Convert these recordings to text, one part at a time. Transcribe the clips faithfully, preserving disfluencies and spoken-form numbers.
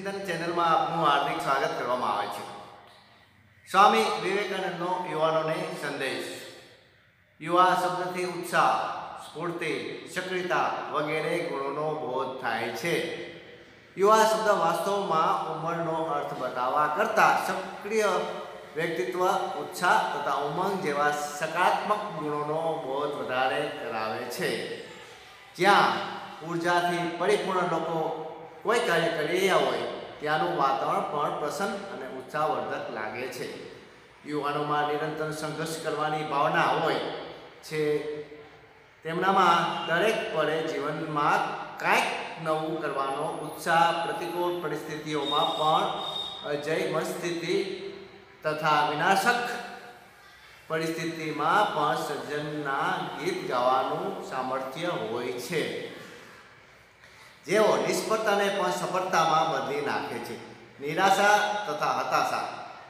ચિંતન ચેનલમાં આપનું હાર્દિક સ્વાગત કરવામાં આવે છે। સ્વામી વિવેકાનંદનો યુવાનોને સંદેશ। યુવા શબ્દથી ઉત્સાહ, સ્ફૂર્તિ, સક્રિયતા વગેરે ગુણોનો બોધ થાય છે। યુવા શબ્દ વાસ્તવમાં ઉંમરનો અર્થ બતાવવા કરતાં સક્રિય વ્યક્તિત્વ, ઉત્સાહ તથા ઉમંગ જેવા સકારાત્મક ગુણોનો બોધ વધારે કરાવે છે। જ્યાં ઉર્જાથી પરિપૂર્ણ લોકો કોઈ કાર્ય કરી રહ્યા હોય ત્યાંનું વાતાવરણ પણ પ્રસન્ન અને ઉત્સાહવર્ધક લાગે છે। યુવાનોમાં નિરંતર સંઘર્ષ કરવાની ભાવના હોય છે। તેમનામાં દરેક પળે જીવનમાં કાંઈક નવું કરવાનો ઉત્સાહ, પ્રતિકૂળ પરિસ્થિતિઓમાં પણ અજય સ્થિતિ તથા વિનાશક પરિસ્થિતિમાં પણ સર્જનના ગીત ગાવાનું સામર્થ્ય હોય છે। જેઓ નિષ્ફળતાને પણ સફળતામાં બદલી નાખે છે। નિરાશા તથા હતાશા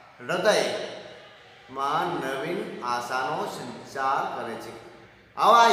હૃદયમાં નવીન આશાનો સંચાર કરે છે। આવા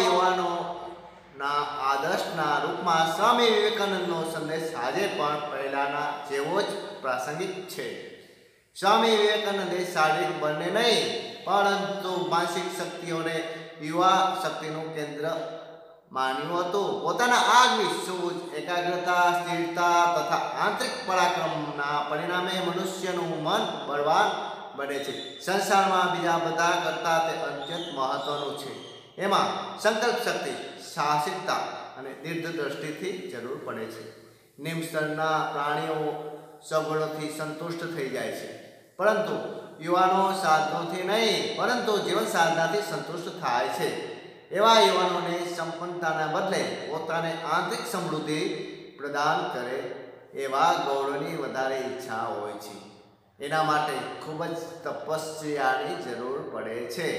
યુવાનોના આદર્શના રૂપમાં સ્વામી વિવેકાનંદનો સંદેશ આજે પણ પહેલાના જેવો જ પ્રાસંગિક છે। સ્વામી વિવેકાનંદે શારીરિક બળને નહીં પરંતુ માનસિક શક્તિઓને યુવા શક્તિનું કેન્દ્ર માન્યું હતું। પોતાના આગવી સૂઝ, એકાગ્રતા, સ્થિરતા તથા આંતરિક પરાક્રમના પરિણામે મનુષ્યનું મન બળવાન બને છે। સંસારમાં બીજા બધા કરતાં તે અત્યંત મહત્વનું છે। એમાં સંકલ્પ શક્તિ, સાહસિકતા અને દીર્ઘદ્રષ્ટિથી જરૂર પડે છે। નિમ્ન સ્તરના પ્રાણીઓ સગવડોથી સંતુષ્ટ થઈ જાય છે, પરંતુ યુવાનો સાધનોથી નહીં પરંતુ જીવન સાધનાથી સંતુષ્ટ થાય છે। એવા યુવાનોને સંપન્નતાના બદલે પોતાને આંતરિક સમૃદ્ધિ પ્રદાન કરે એવા ગૌરવની વધારે ઈચ્છા હોય છે। એના માટે ખૂબ જ તપસ્યાની જરૂર પડે છે।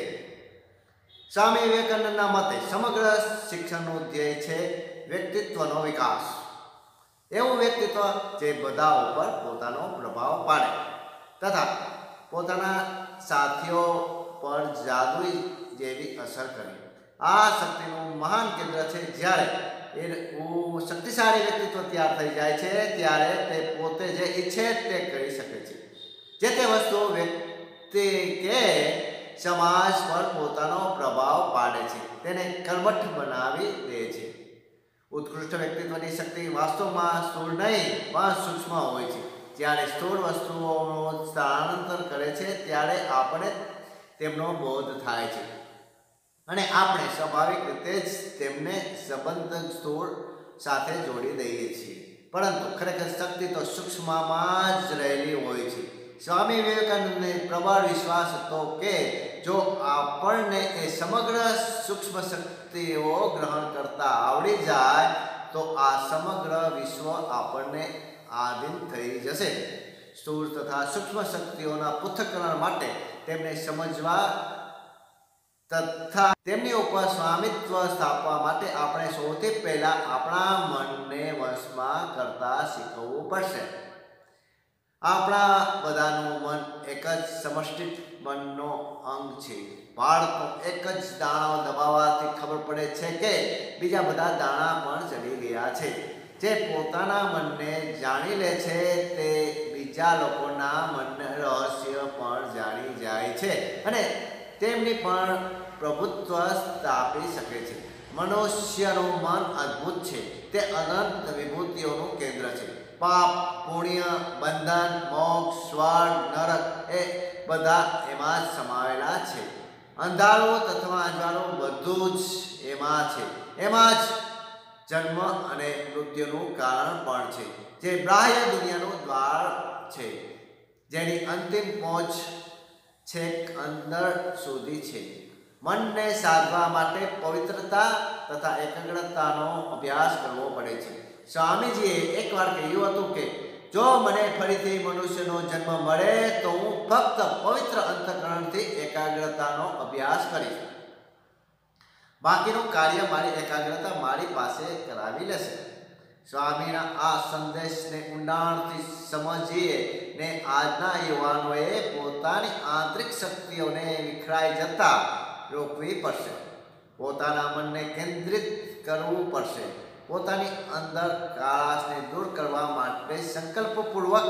સ્વામી વિવેકાનંદના મતે સમગ્ર શિક્ષણનું ધ્યેય છે વ્યક્તિત્વનો વિકાસ। એવું વ્યક્તિત્વ જે બધા ઉપર પોતાનો પ્રભાવ પાડે તથા પોતાના સાથીઓ પર જાદુઈ જેવી અસર કરે। આ શક્તિનું મહાન કેન્દ્ર છે। જ્યારે એ શક્તિશાળી વ્યક્તિત્વ તૈયાર થઈ જાય છે ત્યારે તે પોતે જે ઈચ્છે તે કરી શકે છે। જે તે વસ્તુ વ્યક્તિ કે સમાજ પર પોતાનો પ્રભાવ પાડે છે તેને કર્મઠ બનાવી દે છે। ઉત્કૃષ્ટ વ્યક્તિત્વની શક્તિ વાસ્તવમાં સ્થૂળ નહીં પણ સૂક્ષ્મ હોય છે। જ્યારે સ્થૂળ વસ્તુઓનું સ્થળાંતર કરે છે ત્યારે આપણે તેમનો બોધ થાય છે અને આપણે સ્વાભાવિક રીતે જ તેમને સંબંધ સ્થૂળ સાથે જોડી દઈએ છીએ, પરંતુ ખરેખર શક્તિ તો સૂક્ષ્મમાં જ રહેલી હોય છે। સ્વામી વિવેકાનંદને પ્રબળ વિશ્વાસ હતો કે જો આપણને એ સમગ્ર સૂક્ષ્મ શક્તિઓ ગ્રહણ કરતા આવડી જાય તો આ સમગ્ર વિશ્વ આપણને આધીન થઈ જશે। સ્થૂળ તથા સૂક્ષ્મ શક્તિઓના પૃથ્થકરણ માટે તેમને સમજવા તથા તેમની ઉપર સ્વામિત્વ સ્થાપવા માટે આપણે સૌથી પહેલા આપણા મનને વશમાં કરતા શીખવવું પડશે। આપણા બધાનું મન એક જ સમષ્ટિ મનનો અંગ છે। બાળકનો એક જ દાણો દબાવવાથી ખબર પડે છે કે બીજા બધા દાણા પણ ચડી ગયા છે। જે પોતાના મનને જાણી લે છે તે બીજા લોકોના મનને રહસ્ય પણ જાણી જાય છે અને તેમની પણ પ્રભુત્વ સ્થાપી શકે છે। મનુષ્યનું મન અદ્ભુત છે। તે અનંત વિભૂતિઓનું કેન્દ્ર છે। પાપ, પુણ્ય, બંધન, મોક્ષ, સ્વર્ગ, નરક એ બધા એમાં જ સમાયેલા છે। અંધારું તથા અજવાળું બધું જ એમાં છે। એમાં જ જન્મ અને મૃત્યુનું કારણ પણ છે, જે બાહ્ય દુનિયાનું દ્વાર છે, જેની અંતિમ પહોંચ છેક અંદર સુધી છે। મનને સાધવા માટે પવિત્રતા તથા એકાગ્રતાનો અભ્યાસ કરવો પડે છે। સ્વામીજીએ એકવાર કહ્યું હતું કે જો મને ફરીથી મનુષ્યનો જન્મ મળે તો હું ફક્ત પવિત્ર અંતઃકરણથી એકાગ્રતાનો અભ્યાસ કરીશ। બાકીનું કાર્ય મારી એકાગ્રતા મારી પાસે કરાવી લેશે। સ્વામીના આ સંદેશને ઊંડાણથી સમજીએ ને આજના યુવાનોએ પોતાની આંતરિક શક્તિઓને વિખરાઈ જતા રોકવી પડશે। પોતાના મનને કેન્દ્રિત કરવું પડશે। પોતાની અંદર કાળાશને દૂર કરવા માટે સંકલ્પપૂર્વક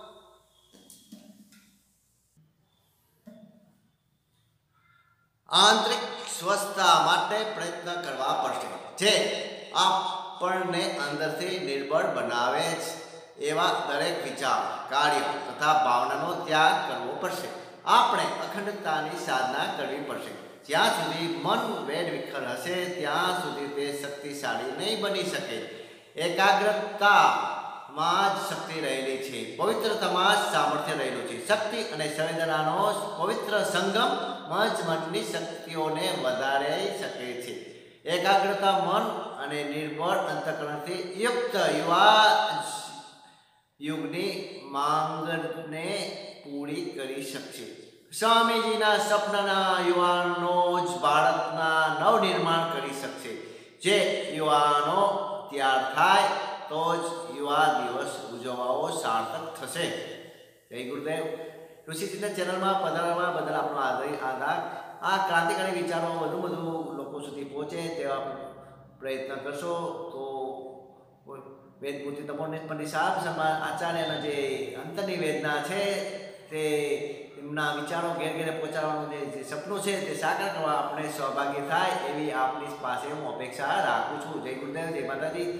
આંતરિક સ્વસ્થતા માટે પ્રયત્ન કરવા પડશે, જે આપણને અંદરથી નિર્બળ બનાવે છે એવા દરેક વિચાર, કાર્ય તથા ભાવનાનો ત્યાગ કરવો પડશે. આપણે અખંડતાની સાધના કરવી પડશે. જ્યાં સુધી મન વેડ વિખર હશે ત્યાં સુધી તે શક્તિશાળી નહીં બની શકે. એકાગ્રતામાં જ શક્તિ રહેલી છે, પવિત્રતામાં જ સામર્થ્ય રહેલું છે. શક્તિ અને સંવેદનાનો પવિત્ર સંગમ જ મનની શક્તિઓને વધારી શકે છે. એકાગ્રતા મન અને નિર્બળ અંતઃકરણથી યુક્ત યુવા યુગની માંગને પૂરી કરી શકશે. સ્વામીજીના સપનાના યુવાનો જ ભારતના નવનિર્માણ કરી શકશે. જે યુવાનો તૈયાર થાય તો જ યુવા દિવસ ઉજવવો સાર્થક થશે. જય ગુરુદેવ. ઋષિચિંતન ચેનલમાં પધારવા બદલ આપણો આભાર. આ ક્રાંતિકારી વિચારો વધુ વધુ લોકો સુધી પહોંચે તેવા પ્રયત્ન કરશો તો વેદમૂર્તિ તપોનિષ્ઠ પંડિત સાહેબ સમાજ આચાર્યના જે અંતરની વેદના છે તે એમના વિચારો ઘેર ઘેરે પહોંચાડવાનું જે સપનું છે તે સાકાર કરવા આપણે સહભાગી થાય એવી આપની પાસે હું અપેક્ષા રાખું છું. જય ગુરુદેવ, જય માતાજી.